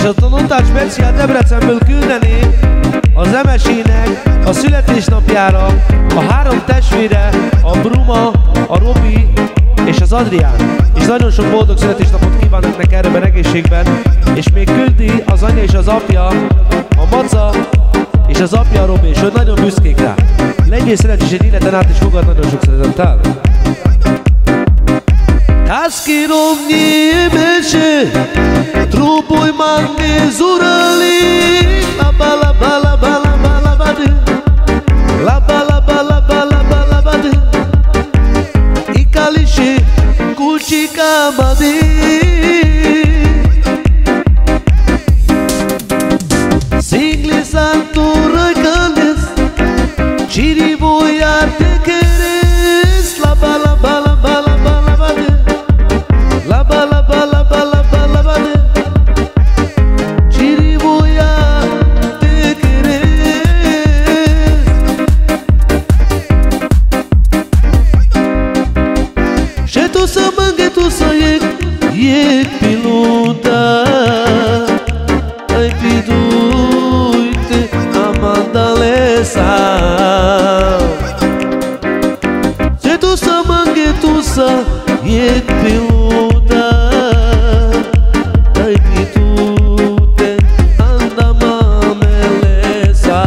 És a Tonutás speciál Debrecenből küldeni az Emesinek a születésnapjára a 3 testvére, a Bruma, a Robi és az Adrián. És nagyon sok boldog születésnapot kívánok neki erőben, egészségben. És még küldi az anyja és az apja, a Maca és az apja a Robi, és ők nagyon büszkék rá. Legyél szerencsés egy életen át, és fogad nagyon sok szeretettel. Kaskirov niemeše, truboj mangne zurali, laba laba laba laba laba de, laba laba laba laba laba de, ikališe kuchika made. Singli santo răgălesc, ciri voia te queres, laba laba laba laba laba de, laba laba laba laba laba de, ciri voia te queres. Și tu să mânghe, tu să iec piluta, ai piduite amandalesa. Și tu să mânghe, tu să iec piluta, ai pidute andamamelesa.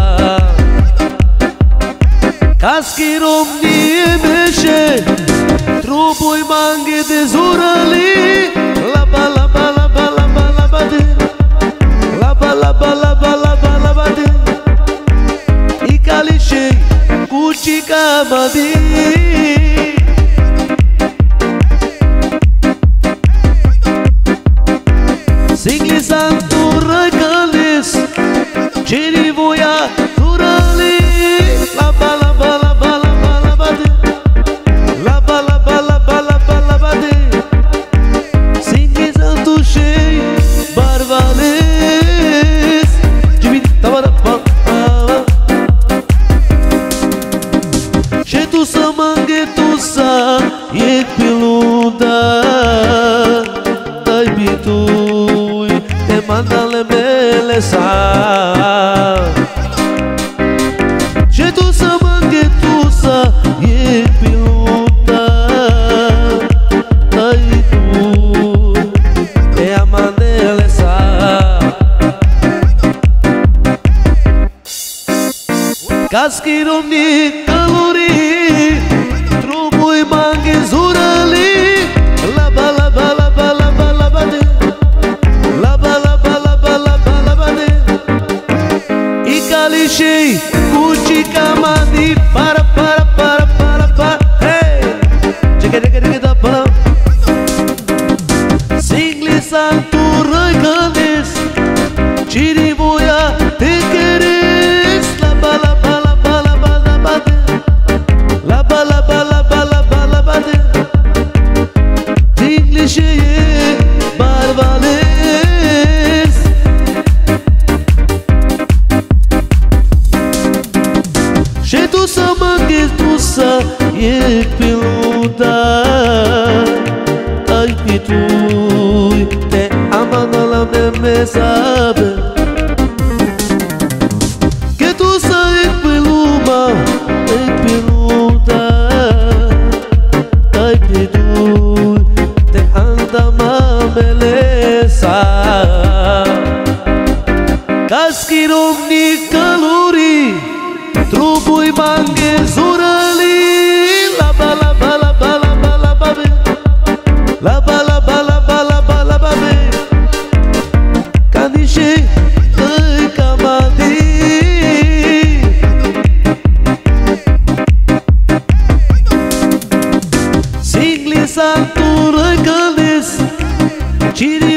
Kaskirov niemeše, truboj mange de zurali, laba laba laba laba laba de, laba laba laba laba laba de, ikališe kuchika made. Singli santo răgălesc, ceri voia durali, laba laba laba laba laba de, laba laba laba laba laba de, singli santo shei barvales, civit tabarapa. Și tu să mânghe, tu să iec piluda, dai pitui te mandale mele sa. Și tu să mânghe, tu să iec piluda, dai pitui te amandele sa. Kaskirov ni kalori, truboj mange zurali, laba laba laba laba laba de, laba laba laba laba laba de, ikališe kuchika made. Para para para para para, hey, chega chega chega da para. Singli santo răgălesc, ciri voia te queres, laba laba laba laba laba de, laba laba laba laba laba de, English barvales. Și tu să mânghe, tu să iec piluda, ai pitui te amanda la meme sabe. Que tu să iec piluma, iec piluda, ai pitui te andamamele sa. Kaskirov ni kalori, truboj mange zurali, laba laba laba laba laba be, laba laba laba laba laba be, kaniše tăica made. Singli santo răgălesc, ciri